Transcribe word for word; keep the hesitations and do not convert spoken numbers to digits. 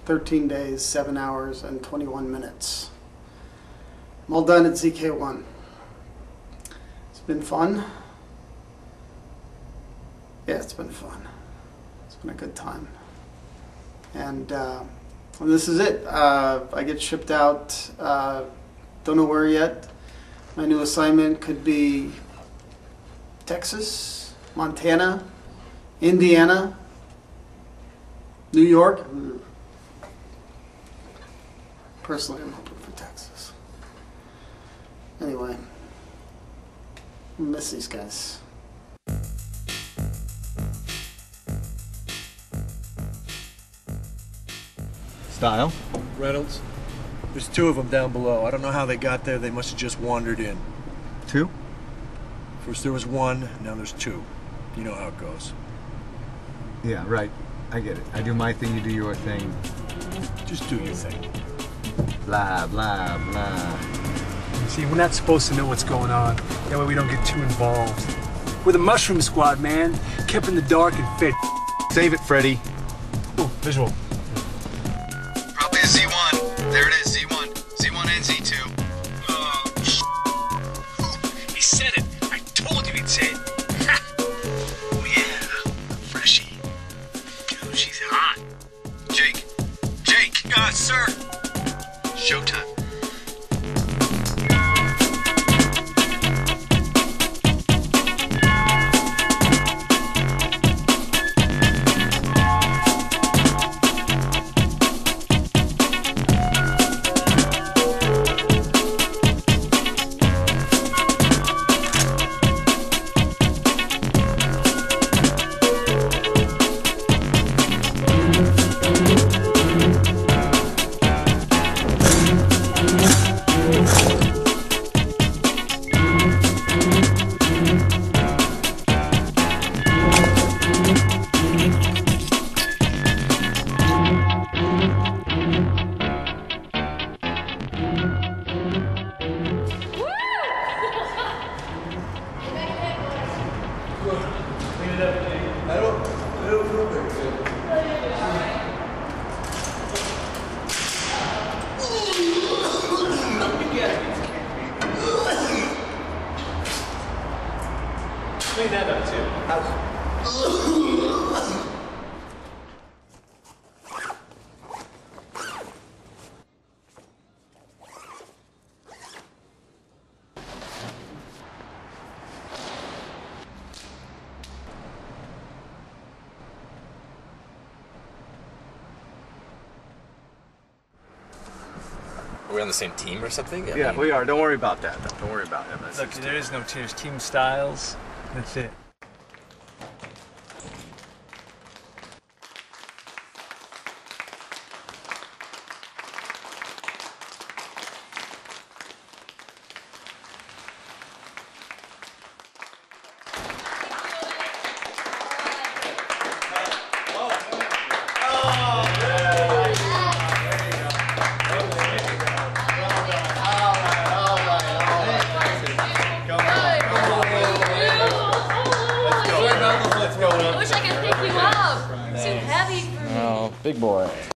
thirteen days, seven hours, and twenty-one minutes. I'm all done at Z K one. It's been fun. Yeah, it's been fun. It's been a good time. And, uh, and this is it. Uh, I get shipped out. Uh, don't know where yet. My new assignment could be Texas, Montana, Indiana, New York. Personally, I'm hoping for Texas. Anyway, I miss these guys. Style? Reynolds. There's two of them down below. I don't know how they got there. They must have just wandered in. Two? First there was one, now there's two. You know how it goes. Yeah, right. I get it. I do my thing, you do your thing. Just do your thing. Blah, blah, blah. See, we're not supposed to know what's going on. That way we don't get too involved. We're the Mushroom Squad, man. Kept in the dark and fed. Save it, Freddy. Ooh, visual. Probably a Z one. There it is, Z one. Z one and Z two. Oh, he said it. I told you he'd say it. Oh yeah, freshie. Oh, she's hot. Jake. Jake! Uh, sir! Showtime. I don't, I don't feel very good. Clean that up, too. Are we on the same team or something? I Yeah, mean, we are. Don't worry about that. Don't worry about it. Look, there is no team. There's Team Styles. That's it. I wish I could pick you up. Too heavy for me. Oh, big boy.